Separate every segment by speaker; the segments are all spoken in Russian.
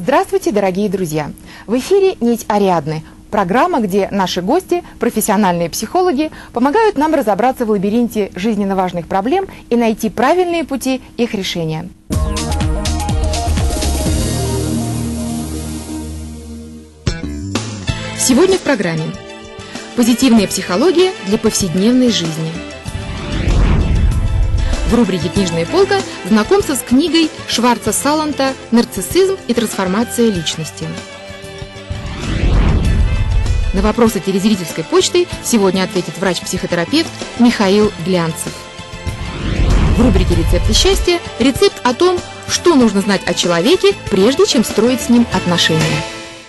Speaker 1: Здравствуйте, дорогие друзья! В эфире «Нить Ариадны» – программа, где наши гости, профессиональные психологи, помогают нам разобраться в лабиринте жизненно важных проблем и найти правильные пути их решения. Сегодня в программе «Позитивная психология для повседневной жизни». В рубрике «Книжная полка» знакомство с книгой Шварца Саланта «Нарциссизм и трансформация личности». На вопросы телезрительской почты сегодня ответит врач-психотерапевт Михаил Глянцев. В рубрике «Рецепты счастья» рецепт о том, что нужно знать о человеке, прежде чем строить с ним отношения.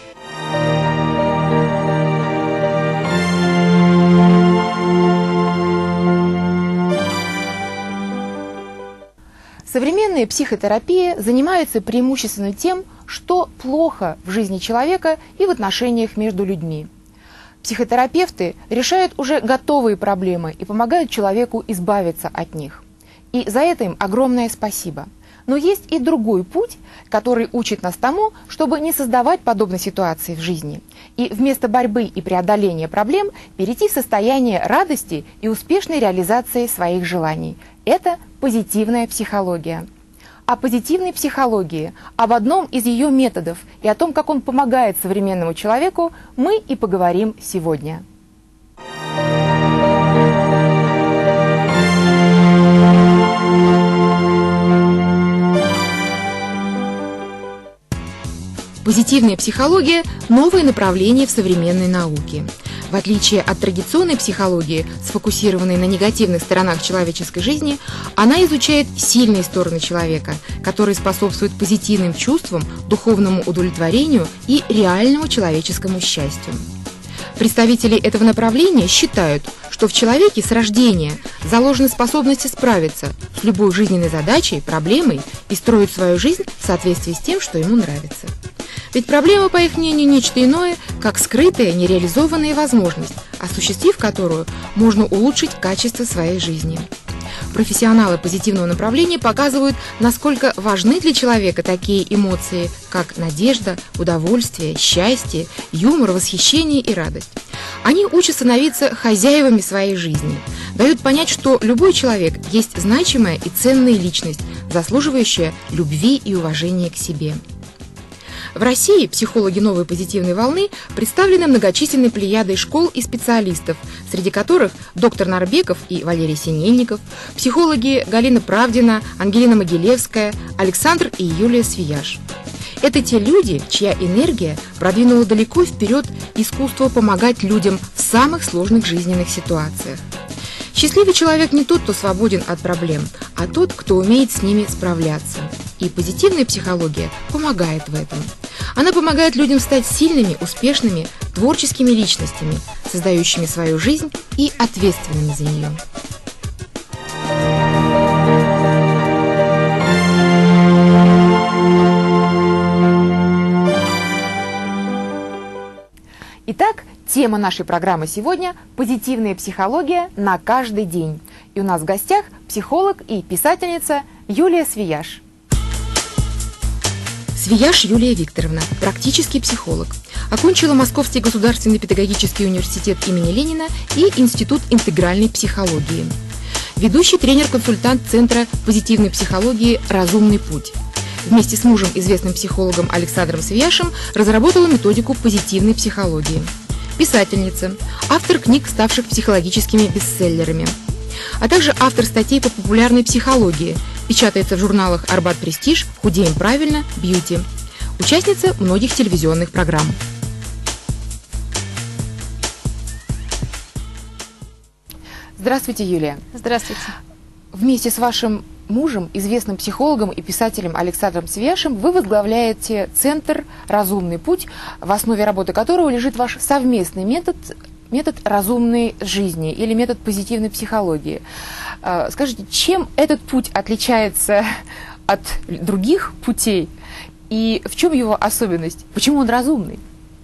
Speaker 1: Современная психотерапия занимается преимущественно тем, что плохо в жизни человека и в отношениях между людьми. Психотерапевты решают уже готовые проблемы и помогают человеку избавиться от них. И за это им огромное спасибо. Но есть и другой путь, который учит нас тому, чтобы не создавать подобной ситуации в жизни. И вместо борьбы и преодоления проблем перейти в состояние радости и успешной реализации своих желаний. Это позитивная психология. О позитивной психологии, об одном из ее методов и о том, как он помогает современному человеку, мы и поговорим сегодня. Позитивная психология – новое направление в современной науке. В отличие от традиционной психологии, сфокусированной на негативных сторонах человеческой жизни, она изучает сильные стороны человека, которые способствуют позитивным чувствам, духовному удовлетворению и реальному человеческому счастью. Представители этого направления считают, что в человеке с рождения заложены способности справиться с любой жизненной задачей, проблемой и строить свою жизнь в соответствии с тем, что ему нравится. Ведь проблема, по их мнению, нечто иное, как скрытая, нереализованная возможность, осуществив которую можно улучшить качество своей жизни. Профессионалы позитивного направления показывают, насколько важны для человека такие эмоции, как надежда, удовольствие, счастье, юмор, восхищение и радость. Они учат становиться хозяевами своей жизни, дают понять, что любой человек есть значимая и ценная личность, заслуживающая любви и уважения к себе. В России психологи новой позитивной волны представлены многочисленной плеядой школ и специалистов, среди которых доктор Нарбеков и Валерий Синельников, психологи Галина Правдина, Ангелина Могилевская, Александр и Юлия Свияж. Это те люди, чья энергия продвинула далеко вперед искусство помогать людям в самых сложных жизненных ситуациях. Счастливый человек не тот, кто свободен от проблем, а тот, кто умеет с ними справляться. И позитивная психология помогает в этом. Она помогает людям стать сильными, успешными, творческими личностями, создающими свою жизнь и ответственными за нее. Итак, тема нашей программы сегодня – позитивная психология на каждый день. И у нас в гостях психолог и писательница Юлия Свияж. Свияж Юлия Викторовна, практический психолог. Окончила Московский государственный педагогический университет имени Ленина и Институт интегральной психологии. Ведущий тренер-консультант Центра позитивной психологии «Разумный путь». Вместе с мужем, известным психологом Александром Свияшем, разработала методику позитивной психологии. Писательница, автор книг, ставших психологическими бестселлерами, а также автор статей по популярной психологии, печатается в журналах «Арбат Престиж», «Худеем правильно», «Бьюти». Участница многих телевизионных программ. Здравствуйте, Юлия.
Speaker 2: Здравствуйте.
Speaker 1: Вместе с вашим мужем, известным психологом и писателем Александром Свияшем, вы возглавляете Центр «Разумный путь», в основе работы которого лежит ваш совместный метод разумной жизни или метод позитивной психологии. Скажите, чем этот путь отличается от других путей и в чем его особенность? Почему он разумный?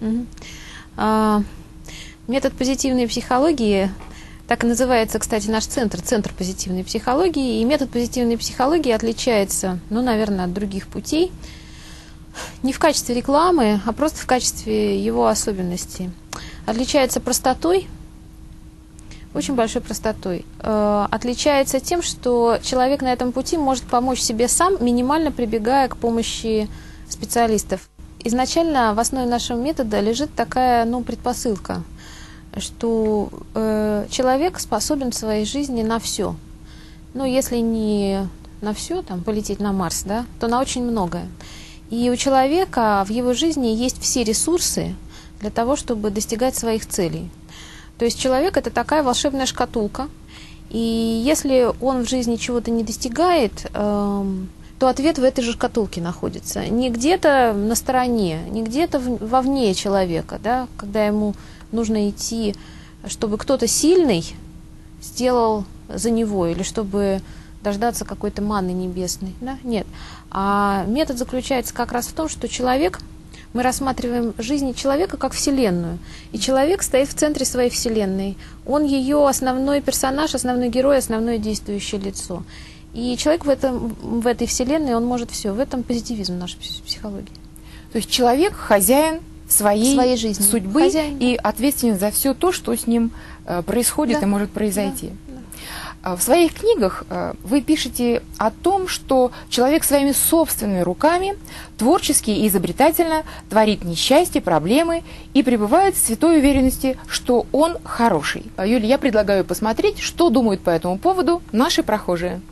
Speaker 2: Метод позитивной психологии, так и называется, кстати, наш центр, Центр позитивной психологии. И метод позитивной психологии отличается, наверное, от других путей не в качестве рекламы, а просто в качестве его особенностей. Отличается простотой, очень большой простотой. Отличается тем, что человек на этом пути может помочь себе сам, минимально прибегая к помощи специалистов. Изначально в основе нашего метода лежит такая, предпосылка, что человек способен в своей жизни на все. Если не на все, полететь на Марс, да, то на очень многое. И у человека в его жизни есть все ресурсы для того, чтобы достигать своих целей. То есть человек – это такая волшебная шкатулка, и если он в жизни чего-то не достигает, то ответ в этой же шкатулке находится. Не где-то на стороне, не где-то вовне человека, да, когда ему нужно идти, чтобы кто-то сильный сделал за него, или чтобы дождаться какой-то манны небесной. Да? Нет. А метод заключается как раз в том, что мы рассматриваем жизнь человека как вселенную. И человек стоит в центре своей вселенной. Он ее основной персонаж, основной герой, основное действующее лицо. И человек в этой вселенной, он может все. В этом позитивизм нашей психологии.
Speaker 1: То есть человек хозяин своей жизни, судьбы, хозяин, и ответственен за все то, что с ним происходит, да, и может произойти. Да. В своих книгах вы пишете о том, что человек своими собственными руками творчески и изобретательно творит несчастье, проблемы и пребывает в святой уверенности, что он хороший. Юля, я предлагаю посмотреть, что думают по этому поводу наши прохожие.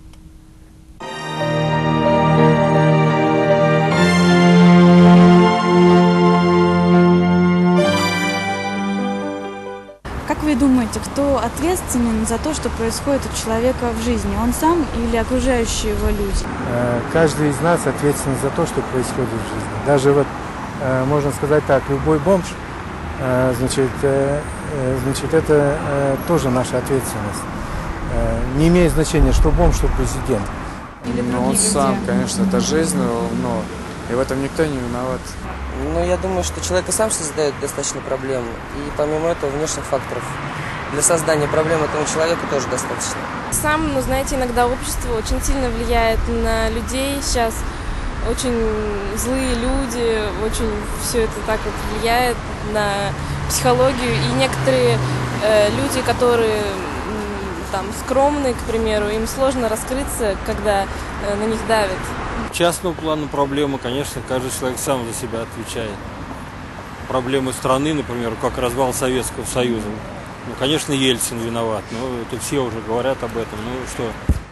Speaker 3: Как вы думаете, кто ответственен за то, что происходит у человека в жизни? Он сам или окружающие его люди?
Speaker 4: Каждый из нас ответственен за то, что происходит в жизни. Даже можно сказать так, любой бомж, это тоже наша ответственность. Не имеет значения, что бомж, что президент.
Speaker 5: Он сам, конечно, это жизнь, но и в этом никто не виноват.
Speaker 6: Я думаю, что человек и сам создает достаточно проблем. И помимо этого внешних факторов для создания проблем этому человеку тоже достаточно.
Speaker 7: Знаете, иногда общество очень сильно влияет на людей. Сейчас очень злые люди, очень все это так вот влияет на психологию. И некоторые люди, которые скромные, к примеру, им сложно раскрыться, когда на них давят.
Speaker 8: Частного плана проблемы, конечно, каждый человек сам за себя отвечает. Проблемы страны, например, как развал Советского Союза. Конечно, Ельцин виноват, но это все уже говорят об этом. Что?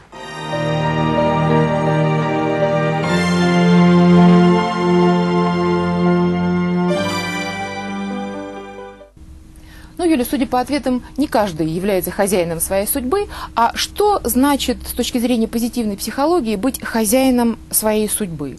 Speaker 1: Юля, судя по ответам, не каждый является хозяином своей судьбы. А что значит с точки зрения позитивной психологии быть хозяином своей судьбы?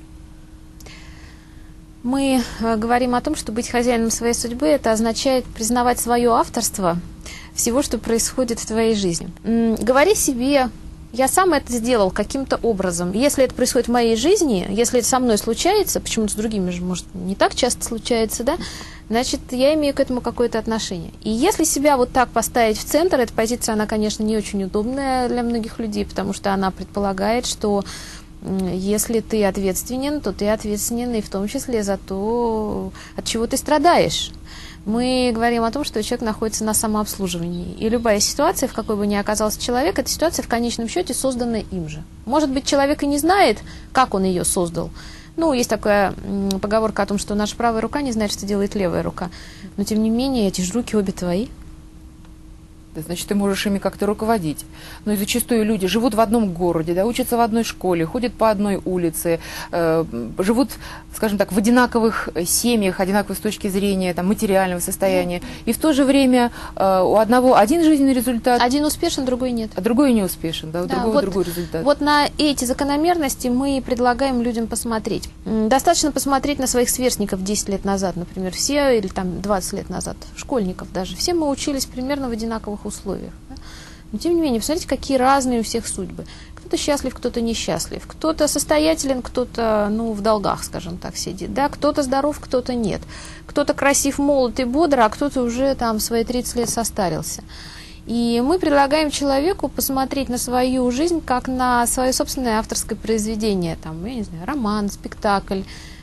Speaker 2: Мы говорим о том, что быть хозяином своей судьбы – это означает признавать свое авторство всего, что происходит в твоей жизни. Говори себе: я сам это сделал каким-то образом. Если это происходит в моей жизни, если это со мной случается, почему-то с другими же, может, не так часто случается, да, значит, я имею к этому какое-то отношение. И если себя вот так поставить в центр, эта позиция, она, конечно, не очень удобная для многих людей, потому что она предполагает, что если ты ответственен, то ты ответственен и в том числе за то, от чего ты страдаешь. Мы говорим о том, что человек находится на самообслуживании. И любая ситуация, в какой бы ни оказался человек, эта ситуация в конечном счете создана им же. Может быть, человек и не знает, как он ее создал. Есть такая поговорка о том, что наша правая рука не знает, что делает левая рука. Но, тем не менее, эти же руки обе твои.
Speaker 1: Значит, ты можешь ими как-то руководить. Но и зачастую люди живут в одном городе, да, учатся в одной школе, ходят по одной улице, живут, скажем так, в одинаковых семьях, одинаковых с точки зрения материального состояния. И в то же время у одного один жизненный результат.
Speaker 2: Один успешен, другой нет.
Speaker 1: А другой не успешен, да, у другого другой результат.
Speaker 2: Вот на эти закономерности мы предлагаем людям посмотреть. Достаточно посмотреть на своих сверстников 10 лет назад, например, все, или 20 лет назад, школьников даже. Все мы учились примерно в одинаковых условиях. Да? Но тем не менее, посмотрите, какие разные у всех судьбы. Кто-то счастлив, кто-то несчастлив. Кто-то состоятелен, кто-то в долгах, скажем так, сидит. Да? Кто-то здоров, кто-то нет. Кто-то красив, молод и бодр, а кто-то уже в свои 30 лет состарился. И мы предлагаем человеку посмотреть на свою жизнь как на свое собственное авторское произведение. Я не знаю, роман, спектакль,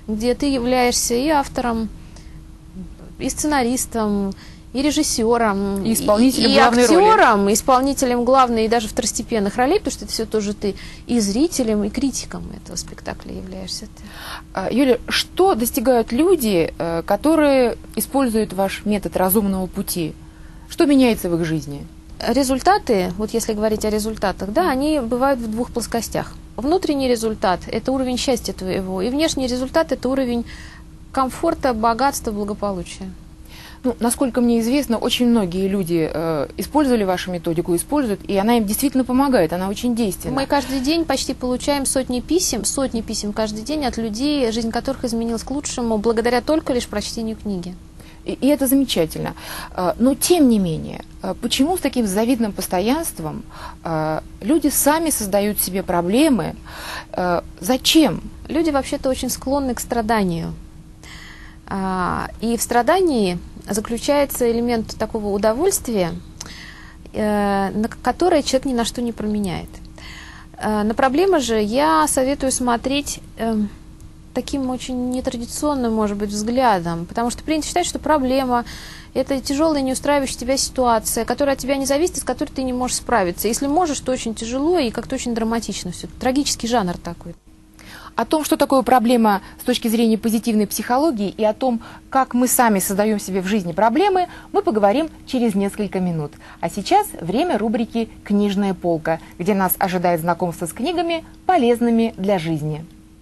Speaker 2: где ты являешься и автором, и сценаристом, и режиссером,
Speaker 1: и исполнителем
Speaker 2: и
Speaker 1: главной
Speaker 2: актером,
Speaker 1: роли.
Speaker 2: и исполнителем главной и даже второстепенных ролей, потому что это все тоже ты, и зрителем, и критиком этого спектакля являешься ты.
Speaker 1: Юля, что достигают люди, которые используют ваш метод разумного пути? Что меняется в их жизни?
Speaker 2: Результаты, вот если говорить о результатах, да, они бывают в двух плоскостях. Внутренний результат – это уровень счастья твоего, и внешний результат – это уровень комфорта, богатства, благополучия.
Speaker 1: Ну, насколько мне известно, очень многие люди использовали вашу методику, используют, и она им действительно помогает, она очень действенна.
Speaker 2: Мы каждый день почти получаем сотни писем каждый день от людей, жизнь которых изменилась к лучшему благодаря только лишь прочтению книги.
Speaker 1: И это замечательно. Но тем не менее, почему с таким завидным постоянством люди сами создают себе проблемы? Зачем?
Speaker 2: Люди вообще-то очень склонны к страданию. И в страдании заключается элемент такого удовольствия, которое человек ни на что не променяет. На проблемы же я советую смотреть таким очень нетрадиционным, может быть, взглядом, потому что принято считать, что проблема – это тяжелая, не устраивающая тебя ситуация, которая от тебя не зависит, с которой ты не можешь справиться. Если можешь, то очень тяжело и как-то очень драматично все. Трагический жанр такой.
Speaker 1: О том, что такое проблема с точки зрения позитивной психологии, и о том, как мы сами создаем себе в жизни проблемы, мы поговорим через несколько минут. А сейчас время рубрики «Книжная полка», где нас ожидает знакомство с книгами, полезными для жизни.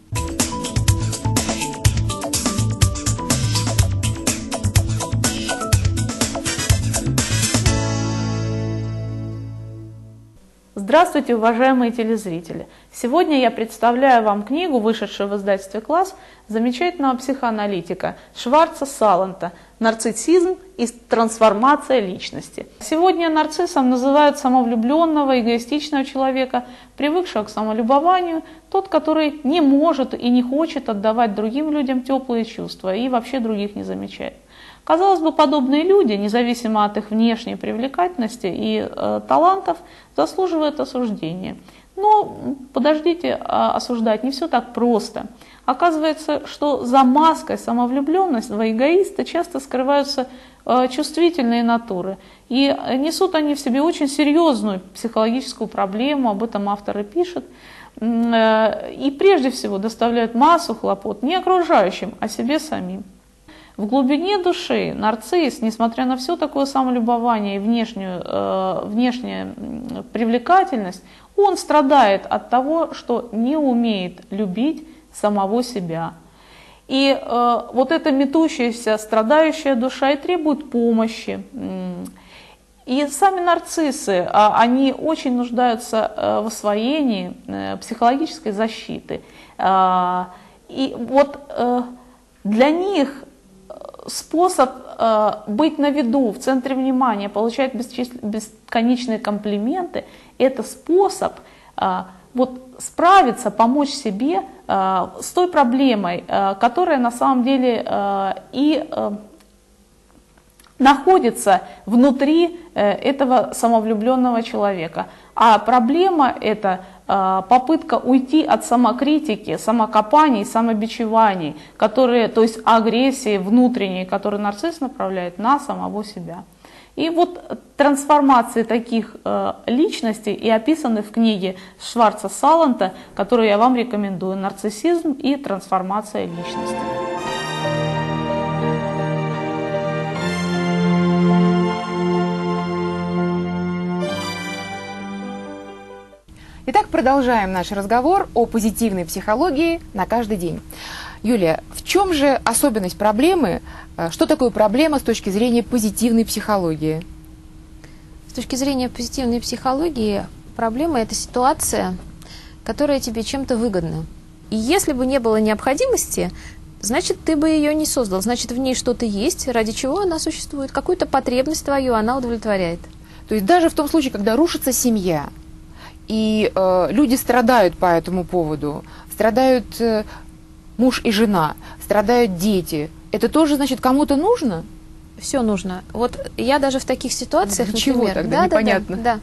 Speaker 9: Здравствуйте, уважаемые телезрители! Сегодня я представляю вам книгу, вышедшую в издательстве «Класс», замечательного психоаналитика Шварца Саланта «Нарциссизм и трансформация личности». Сегодня нарциссом называют самовлюбленного, эгоистичного человека, привыкшего к самолюбованию, тот, который не может и не хочет отдавать другим людям теплые чувства и вообще других не замечает. Казалось бы, подобные люди, независимо от их внешней привлекательности и талантов, заслуживают осуждения. Но подождите, осуждать не все так просто. Оказывается, что за маской самовлюбленного эгоиста часто скрываются чувствительные натуры. И несут они в себе очень серьезную психологическую проблему, об этом автор и пишет. И прежде всего доставляют массу хлопот не окружающим, а себе самим. В глубине души нарцисс, несмотря на все такое самолюбование и внешнюю привлекательность, он страдает от того, что не умеет любить самого себя. И вот эта метущаяся, страдающая душа и требует помощи. И сами нарциссы, они очень нуждаются в освоении психологической защиты. И вот для них способ быть на виду, в центре внимания, получать бесконечные комплименты, это способ вот справиться, помочь себе с той проблемой, которая на самом деле и находится внутри этого самовлюбленного человека. А проблема это попытка уйти от самокритики, самокопаний, самобичеваний, которые, то есть агрессии внутренней, которые нарцисс направляет на самого себя. И вот трансформации таких личностей и описаны в книге Шварца Саланта, которую я вам рекомендую, «Нарциссизм и трансформация личности».
Speaker 1: Итак, продолжаем наш разговор о позитивной психологии на каждый день. Юлия, в чем же особенность проблемы? Что такое проблема с точки зрения позитивной психологии?
Speaker 2: С точки зрения позитивной психологии, проблема – это ситуация, которая тебе чем-то выгодна. И если бы не было необходимости, значит, ты бы ее не создал. Значит, в ней что-то есть, ради чего она существует. Какую-то потребность твою она удовлетворяет.
Speaker 1: То есть даже в том случае, когда рушится семья, и люди страдают по этому поводу, страдают муж и жена, страдают дети, это тоже, значит, кому-то нужно?
Speaker 2: Все нужно. Вот я даже в таких ситуациях,
Speaker 1: для чего
Speaker 2: например,
Speaker 1: тогда? Непонятно.
Speaker 2: Да.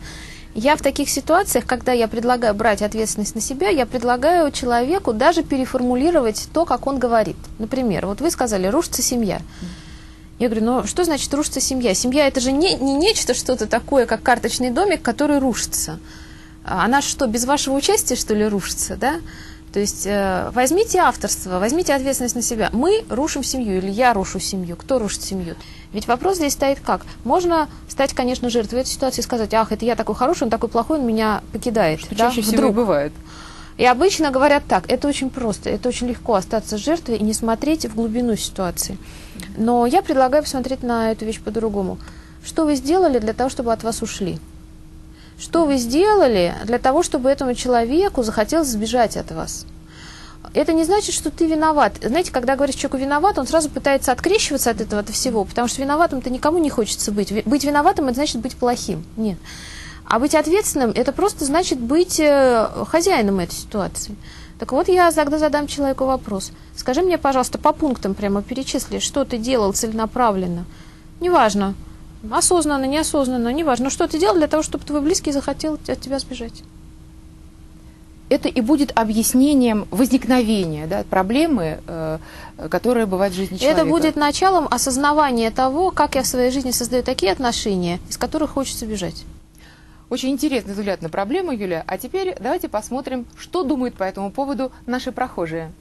Speaker 2: Я в таких ситуациях, когда я предлагаю брать ответственность на себя, я предлагаю человеку даже переформулировать то, как он говорит. Например, вот вы сказали, рушится семья. Я говорю, ну что значит рушится семья? Семья это же не нечто, что-то такое, как карточный домик, который рушится. Она что, без вашего участия, что ли, рушится, да? То есть возьмите авторство, возьмите ответственность на себя. Мы рушим семью или я рушу семью. Кто рушит семью? Ведь вопрос здесь стоит как? Можно стать, конечно, жертвой этой ситуации и сказать, ах, это я такой хороший, он такой плохой, он меня покидает.
Speaker 10: Что
Speaker 2: да?
Speaker 10: чаще всего и бывает.
Speaker 2: И обычно говорят так, это очень просто, это очень легко остаться жертвой и не смотреть в глубину ситуации. Но я предлагаю посмотреть на эту вещь по-другому. Что вы сделали для того, чтобы от вас ушли? Что вы сделали для того, чтобы этому человеку захотелось сбежать от вас? Это не значит, что ты виноват. Знаете, когда говоришь человеку виноват, он сразу пытается открещиваться от этого, от всего, потому что виноватым-то никому не хочется быть. Быть виноватым – это значит быть плохим. Нет. А быть ответственным – это просто значит быть хозяином этой ситуации. Так вот, я тогда задам человеку вопрос. Скажи мне, пожалуйста, по пунктам прямо перечисли, что ты делал целенаправленно. Неважно, осознанно, неосознанно, неважно. Но что ты делал для того, чтобы твой близкий захотел от тебя сбежать?
Speaker 1: Это и будет объяснением возникновения, да, проблемы, которая бывает в жизни человека.
Speaker 2: Это будет началом осознавания того, как я в своей жизни создаю такие отношения, из которых хочется бежать.
Speaker 1: Очень интересный взгляд на проблему, Юлия. А теперь давайте посмотрим, что думают по этому поводу наши прохожие.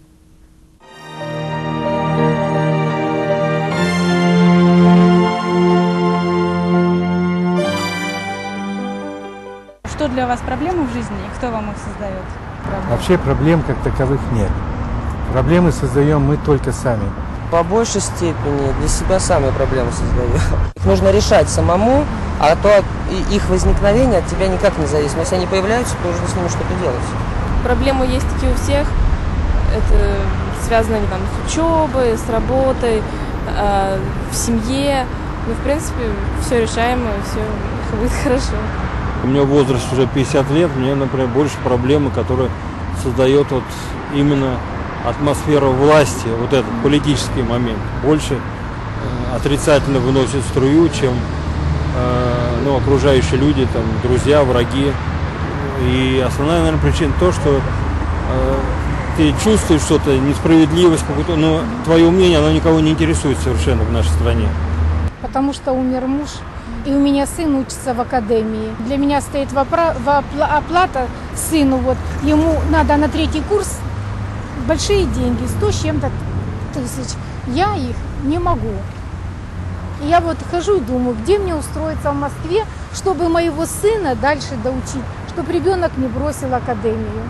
Speaker 3: Что для вас проблемы в жизни и кто вам их создает?
Speaker 4: Вообще проблем как таковых нет. Проблемы создаем мы только сами.
Speaker 6: По большей степени для себя сами проблемы создаем. Их нужно решать самому, а то их возникновение от тебя никак не зависит. Но если они появляются, то нужно с ними что-то делать.
Speaker 7: Проблемы есть такие у всех. Это связано они там с учебой, с работой, в семье. Ну, в принципе, все решаемо, все будет хорошо.
Speaker 8: У меня возраст уже 50 лет, мне, например, больше проблемы, которые создает вот именно атмосфера власти, вот этот политический момент. Больше отрицательно выносит струю, чем окружающие люди, там, друзья, враги. И основная, наверное, причина то, что ты чувствуешь что-то, несправедливость какую-то, но твое мнение, оно никого не интересует совершенно в нашей стране.
Speaker 11: Потому что умер муж, и у меня сын учится в академии. Для меня стоит оплата сыну, вот ему надо на 3-й курс, большие деньги, 100 с чем-то тысяч. Я их не могу. И я вот хожу и думаю, где мне устроиться в Москве, чтобы моего сына дальше доучить, чтобы ребенок не бросил академию.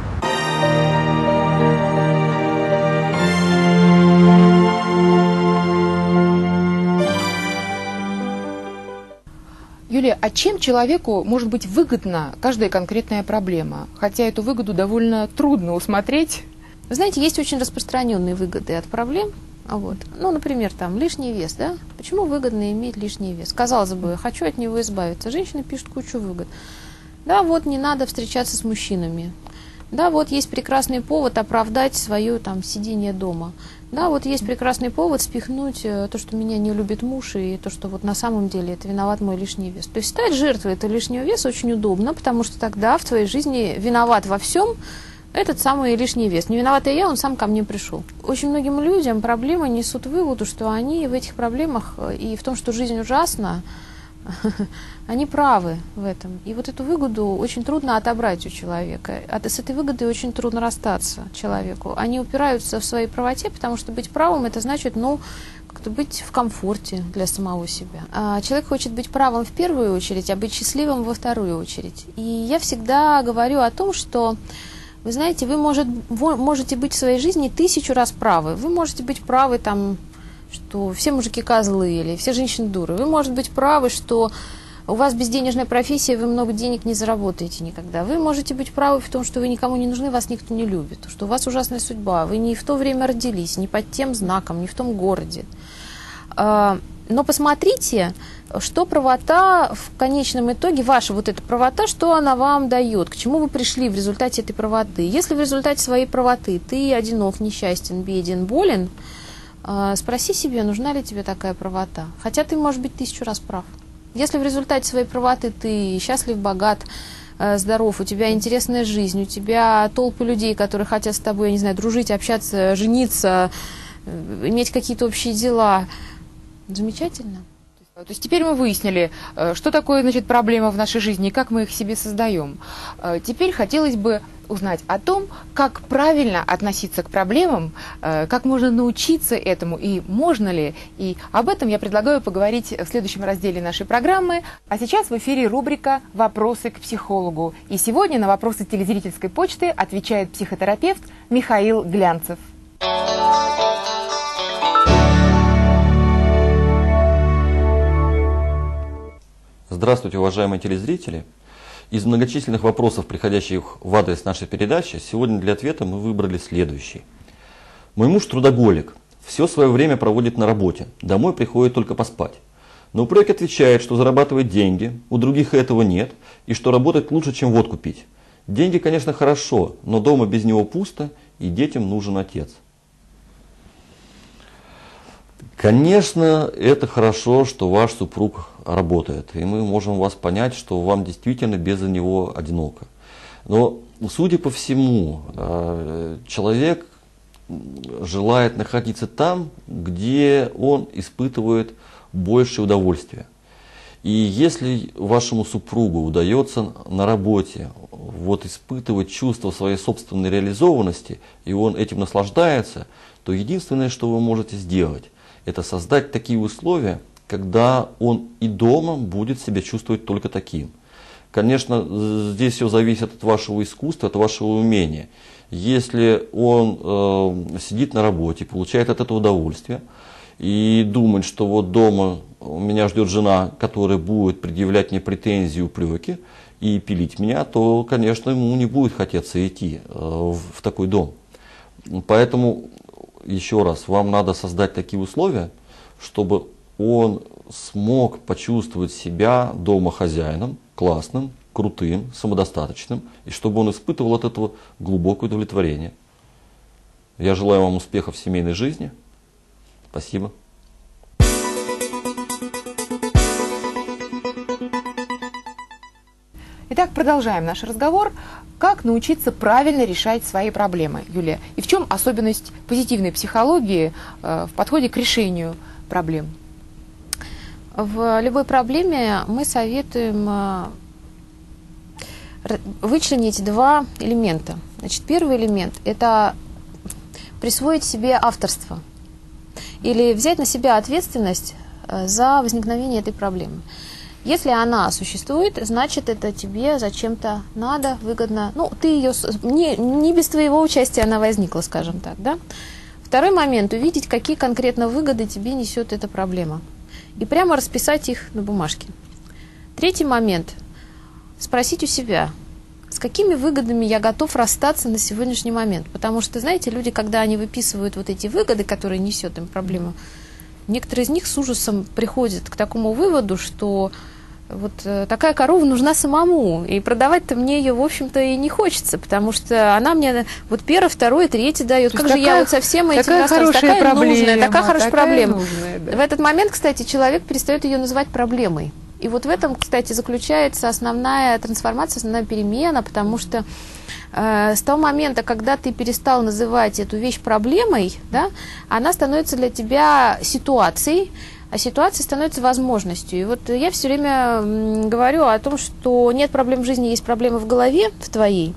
Speaker 1: Юлия, а чем человеку может быть выгодна каждая конкретная проблема? Хотя эту выгоду довольно трудно усмотреть.
Speaker 2: Вы знаете, есть очень распространенные выгоды от проблем. Вот. Ну, например, там лишний вес, да? Почему выгодно иметь лишний вес? Казалось бы, хочу от него избавиться. Женщина пишет кучу выгод. Да, вот не надо встречаться с мужчинами. Да, вот есть прекрасный повод оправдать свое там сидение дома. Да, вот есть прекрасный повод спихнуть то, что меня не любит муж, и то, что вот на самом деле это виноват мой лишний вес. То есть стать жертвой этого лишнего веса очень удобно, потому что тогда в твоей жизни виноват во всем этот самый лишний вес. Не виноватый я, он сам ко мне пришел. Очень многим людям проблемы несут выводу, что они в этих проблемах и в том, что жизнь ужасна, они правы в этом. И вот эту выгоду очень трудно отобрать у человека. С этой выгодой очень трудно расстаться человеку. Они упираются в своей правоте, потому что быть правым – это значит, как-то быть в комфорте для самого себя. Человек хочет быть правым в первую очередь, а быть счастливым во вторую очередь. И я всегда говорю о том, что, вы знаете, вы можете быть в своей жизни 1000 раз правы. Вы можете быть правы там, что все мужики козлы или все женщины дуры. Вы можете быть правы, что у вас безденежная профессия, вы много денег не заработаете никогда. Вы можете быть правы в том, что вы никому не нужны, вас никто не любит, что у вас ужасная судьба, вы не в то время родились, не под тем знаком, не в том городе. Но посмотрите, что правота в конечном итоге, ваша вот эта правота, что она вам дает, к чему вы пришли в результате этой правоты. Если в результате своей правоты ты одинок, несчастен, беден, болен, спроси себе, нужна ли тебе такая правота. Хотя ты, может быть, 1000 раз прав. Если в результате своей правоты ты счастлив, богат, здоров, у тебя интересная жизнь, у тебя толпы людей, которые хотят с тобой, я не знаю, дружить, общаться, жениться, иметь какие-то общие дела. Замечательно.
Speaker 1: То есть теперь мы выяснили, что такое, значит, проблема в нашей жизни и как мы их себе создаем. Теперь хотелось бы узнать о том, как правильно относиться к проблемам, как можно научиться этому и можно ли. И об этом я предлагаю поговорить в следующем разделе нашей программы. А сейчас в эфире рубрика «Вопросы к психологу». И сегодня на вопросы телезрительской почты отвечает психотерапевт Михаил Глянцев.
Speaker 10: Здравствуйте, уважаемые телезрители! Из многочисленных вопросов, приходящих в адрес нашей передачи, сегодня для ответа мы выбрали следующий. Мой муж трудоголик, все свое время проводит на работе, домой приходит только поспать. На упреки отвечает, что зарабатывает деньги, у других этого нет, и что работать лучше, чем водку пить. Деньги, конечно, хорошо, но дома без него пусто, и детям нужен отец. Конечно, это хорошо, что ваш супруг работает, и мы можем вас понять, что вам действительно без него одиноко. Но, судя по всему, человек желает находиться там, где он испытывает больше удовольствия. И если вашему супругу удается на работе испытывать чувство своей собственной реализованности, и он этим наслаждается, то единственное, что вы можете сделать, это создать такие условия, когда он и дома будет себя чувствовать только таким. Конечно, здесь все зависит от вашего искусства, от вашего умения. Если он сидит на работе, получает от этого удовольствие, и думает, что вот дома меня ждет жена, которая будет предъявлять мне претензии, упреки и пилить меня, то, конечно, ему не будет хотеться идти в такой дом. Поэтому, еще раз, вам надо создать такие условия, чтобы он смог почувствовать себя домохозяином, классным, крутым, самодостаточным, и чтобы он испытывал от этого глубокое удовлетворение. Я желаю вам успехов в семейной жизни. Спасибо.
Speaker 1: Итак, продолжаем наш разговор. Как научиться правильно решать свои проблемы, Юлия? И в чем особенность позитивной психологии в подходе к решению проблем?
Speaker 2: В любой проблеме мы советуем вычленить два элемента. Значит, первый элемент – это присвоить себе авторство или взять на себя ответственность за возникновение этой проблемы. Если она существует, значит, это тебе зачем-то надо, выгодно. Ну, ты ее не без твоего участия она возникла, скажем так, да? Второй момент – увидеть, какие конкретно выгоды тебе несет эта проблема. И прямо расписать их на бумажке. Третий момент – спросить у себя, с какими выгодами я готов расстаться на сегодняшний момент. Потому что, знаете, люди, когда они выписывают вот эти выгоды, которые несет им проблема, некоторые из них с ужасом приходят к такому выводу, что вот такая корова нужна самому, и продавать-то мне ее, в общем-то, и не хочется, потому что она мне вот первое, второе, третье дает. Как же я вот со всем этим расстаюсь? Такая нужная, такая хорошая проблема. Да. В этот момент, кстати, человек перестает ее называть проблемой. И вот в этом, кстати, заключается основная трансформация, основная перемена, потому что с того момента, когда ты перестал называть эту вещь проблемой, да, она становится для тебя ситуацией, а ситуация становится возможностью. И вот я все время говорю о том, что нет проблем в жизни, есть проблемы в голове в твоей.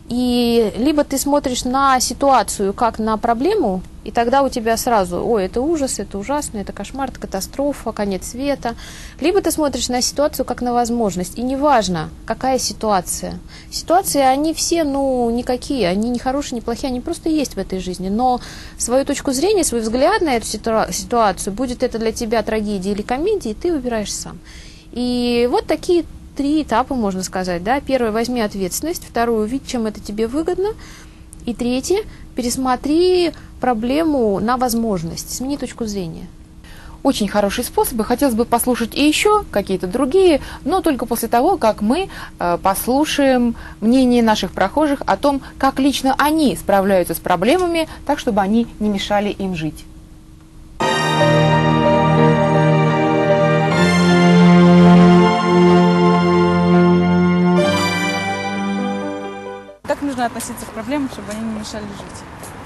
Speaker 2: И либо ты смотришь на ситуацию как на проблему, и тогда у тебя сразу, ой, это ужас, это ужасно, это кошмар, это катастрофа, конец света. Либо ты смотришь на ситуацию как на возможность. И неважно, какая ситуация. Ситуации, они все, никакие, они не хорошие, не плохие, они просто есть в этой жизни. Но свою точку зрения, свой взгляд на эту ситуацию, будет это для тебя трагедия или комедия, ты выбираешь сам. И вот такие 3 этапа, можно сказать, да. Первое, возьми ответственность. Второе, увидь, чем это тебе выгодно. И третье, пересмотри проблему на возможность, смени точку зрения.
Speaker 1: Очень хорошие способы. Хотелось бы послушать и еще какие-то другие, но только после того, как мы послушаем мнение наших прохожих о том, как лично они справляются с проблемами, так, чтобы они не мешали им жить.
Speaker 3: относиться к проблемам, чтобы они не мешали жить.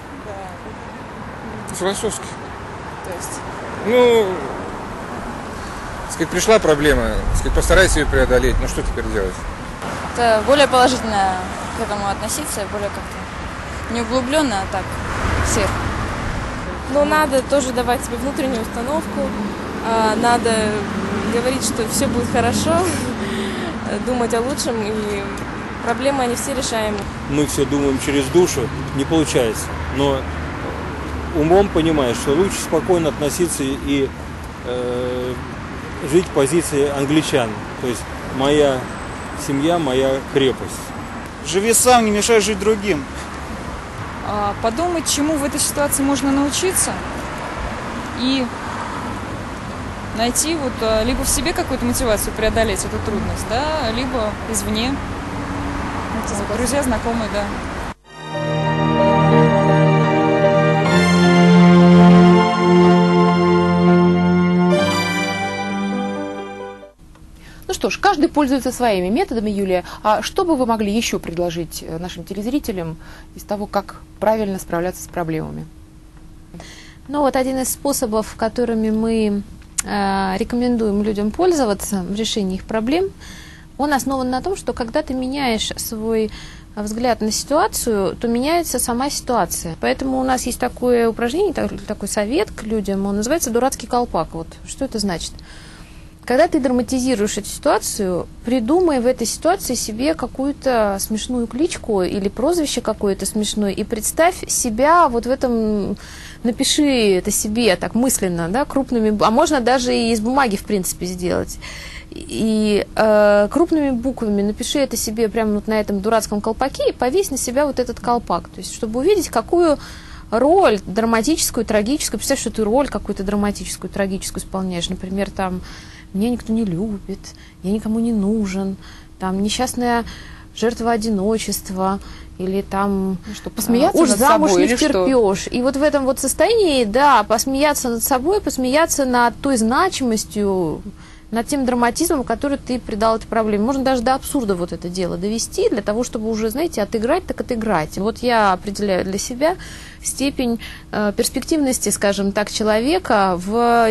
Speaker 5: Философски.
Speaker 3: То есть...
Speaker 5: Ну, сказать, пришла проблема, сказать, постарайся ее преодолеть. Ну, что теперь делать?
Speaker 12: Это более положительно к этому относиться, более как-то не углубленно, а так, всех.
Speaker 7: Но надо тоже давать себе внутреннюю установку, надо говорить, что все будет хорошо, думать о лучшем, и проблемы, они все решаемы.
Speaker 8: Мы все думаем через душу, не получается. Но умом понимаешь, что лучше спокойно относиться и жить в позиции англичан. То есть моя семья, моя крепость.
Speaker 13: Живи сам, не мешай жить другим. Подумать, чему в этой ситуации можно научиться, и найти вот либо в себе какую-то мотивацию преодолеть эту трудность, да, либо извне. Друзья, знакомые, да.
Speaker 1: Ну что ж, каждый пользуется своими методами, Юлия. А что бы вы могли еще предложить нашим телезрителям из того, как правильно справляться с проблемами?
Speaker 2: Ну вот один из способов, которыми мы рекомендуем людям пользоваться в решении их проблем, он основан на том, что когда ты меняешь свой взгляд на ситуацию, то меняется сама ситуация. Поэтому у нас есть такое упражнение, такой совет к людям, он называется «Дурацкий колпак». Вот что это значит? Когда ты драматизируешь эту ситуацию, придумай в этой ситуации себе какую-то смешную кличку или прозвище какое-то смешное и представь себя вот в этом, напиши это себе так мысленно, да, крупными, а можно даже и из бумаги в принципе сделать. И крупными буквами напиши это себе прямо вот на этом дурацком колпаке и повесь на себя вот этот колпак, то есть чтобы увидеть, какую роль драматическую, трагическую, представь, что ты роль какую-то драматическую, трагическую исполняешь, например, там меня никто не любит, я никому не нужен, там несчастная жертва одиночества, или там
Speaker 1: что, посмеяться
Speaker 2: уж
Speaker 1: над
Speaker 2: замуж
Speaker 1: собой,
Speaker 2: не втерпешь. И вот в этом вот состоянии, да, посмеяться над собой, посмеяться над той значимостью, над тем драматизмом, который ты придал этой проблеме. Можно даже до абсурда вот это дело довести, для того, чтобы уже, знаете, отыграть, так отыграть. Вот я определяю для себя степень перспективности, скажем так, человека в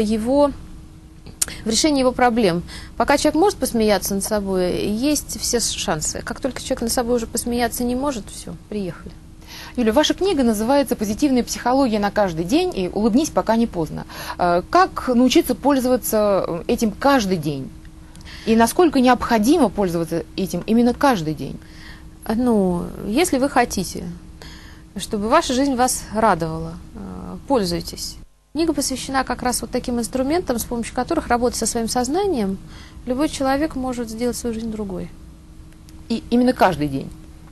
Speaker 2: решении его проблем. Пока человек может посмеяться над собой, есть все шансы. Как только человек над собой уже посмеяться не может, все, приехали.
Speaker 1: Юля, ваша книга называется «Позитивная психология на каждый день» и «Улыбнись, пока не поздно». Как научиться пользоваться этим каждый день? И насколько необходимо пользоваться этим именно каждый день?
Speaker 2: Ну, если вы хотите, чтобы ваша жизнь вас радовала, пользуйтесь. Книга посвящена как раз вот таким инструментам, с помощью которых, работая со своим сознанием, любой человек может сделать свою жизнь другой.
Speaker 1: И именно каждый день?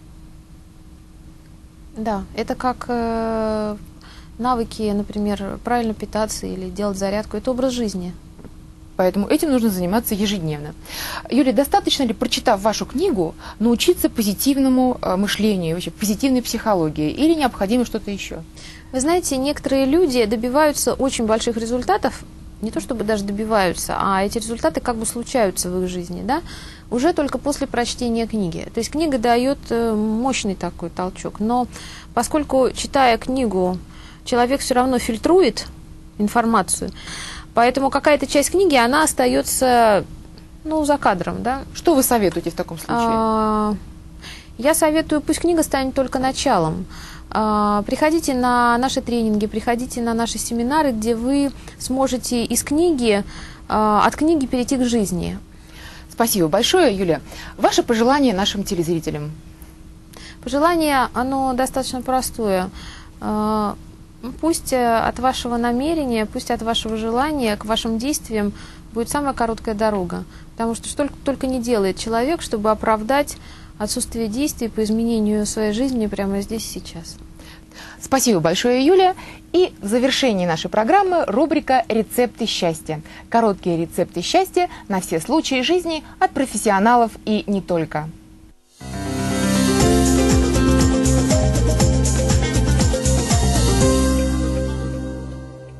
Speaker 2: Да, это как навыки, например, правильно питаться или делать зарядку. Это образ жизни.
Speaker 1: Поэтому этим нужно заниматься ежедневно. Юлия, достаточно ли, прочитав вашу книгу, научиться позитивному мышлению, вообще позитивной психологии, или необходимо что-то еще?
Speaker 2: Вы знаете, некоторые люди добиваются очень больших результатов, не то чтобы даже добиваются, а эти результаты как бы случаются в их жизни, да, уже только после прочтения книги. То есть книга дает мощный такой толчок. Но поскольку, читая книгу, человек все равно фильтрует информацию, поэтому какая-то часть книги, она остается, ну, за кадром, да.
Speaker 1: Что вы советуете в таком случае?
Speaker 2: Я советую, пусть книга станет только началом. Приходите на наши тренинги, приходите на наши семинары, где вы сможете из книги, от книги перейти к жизни.
Speaker 1: Спасибо большое, Юлия. Ваше пожелание нашим телезрителям?
Speaker 2: Пожелание, оно достаточно простое. Пусть от вашего намерения, пусть от вашего желания к вашим действиям будет самая короткая дорога. Потому что что только не делает человек, чтобы оправдать отсутствие действий по изменению своей жизни прямо здесь и сейчас.
Speaker 1: Спасибо большое, Юлия. И в завершении нашей программы рубрика «Рецепты счастья». Короткие рецепты счастья на все случаи жизни от профессионалов и не только.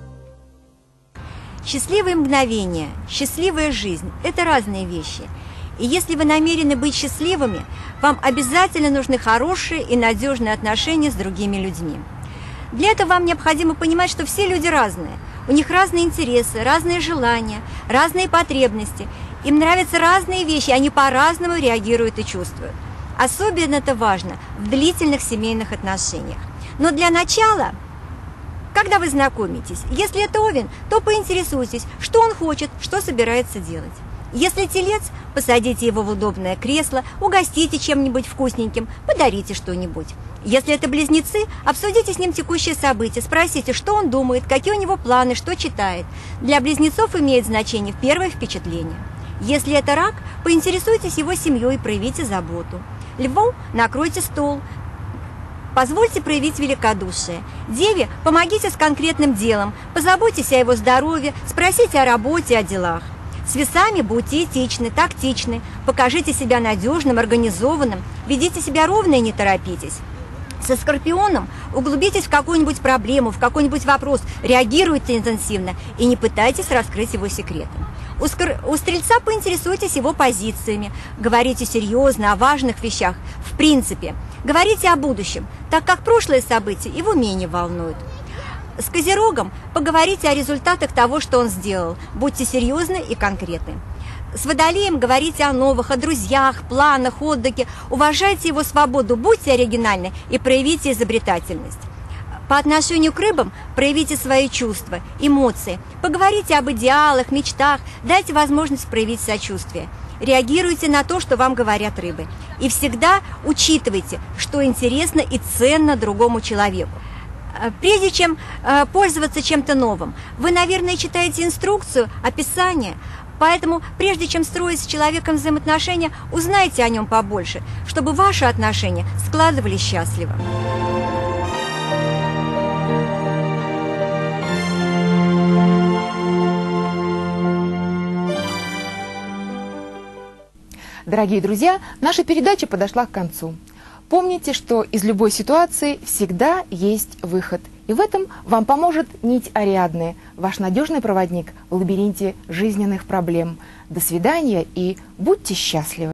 Speaker 14: Счастливые мгновения, счастливая жизнь – это разные вещи. И если вы намерены быть счастливыми, вам обязательно нужны хорошие и надежные отношения с другими людьми. Для этого вам необходимо понимать, что все люди разные. У них разные интересы, разные желания, разные потребности. Им нравятся разные вещи, они по-разному реагируют и чувствуют. Особенно это важно в длительных семейных отношениях. Но для начала, когда вы знакомитесь, если это Овен, то поинтересуйтесь, что он хочет, что собирается делать. Если Телец, посадите его в удобное кресло, угостите чем-нибудь вкусненьким, подарите что-нибудь. Если это Близнецы, обсудите с ним текущие события, спросите, что он думает, какие у него планы, что читает. Для Близнецов имеет значение первое впечатление. Если это Рак, поинтересуйтесь его семьей и проявите заботу. Льву накройте стол, позвольте проявить великодушие. Деве помогите с конкретным делом, позаботьтесь о его здоровье, спросите о работе, о делах. С Весами будьте этичны, тактичны, покажите себя надежным, организованным, ведите себя ровно и не торопитесь. Со Скорпионом углубитесь в какую-нибудь проблему, в какой-нибудь вопрос, реагируйте интенсивно и не пытайтесь раскрыть его секреты. У Стрельца поинтересуйтесь его позициями, говорите серьезно о важных вещах, в принципе, говорите о будущем, так как прошлые события его менее волнуют. С Козерогом поговорите о результатах того, что он сделал, будьте серьезны и конкретны. С Водолеем говорите о новых, о друзьях, планах, отдыхе, уважайте его свободу, будьте оригинальны и проявите изобретательность. По отношению к Рыбам проявите свои чувства, эмоции, поговорите об идеалах, мечтах, дайте возможность проявить сочувствие. Реагируйте на то, что вам говорят Рыбы. И всегда учитывайте, что интересно и ценно другому человеку. Прежде чем пользоваться чем-то новым, вы, наверное, читаете инструкцию, описание. Поэтому, прежде чем строить с человеком взаимоотношения, узнайте о нем побольше, чтобы ваши отношения складывались счастливо.
Speaker 1: Дорогие друзья, наша передача подошла к концу. Помните, что из любой ситуации всегда есть выход. И в этом вам поможет нить Ариадны, ваш надежный проводник в лабиринте жизненных проблем. До свидания и будьте счастливы!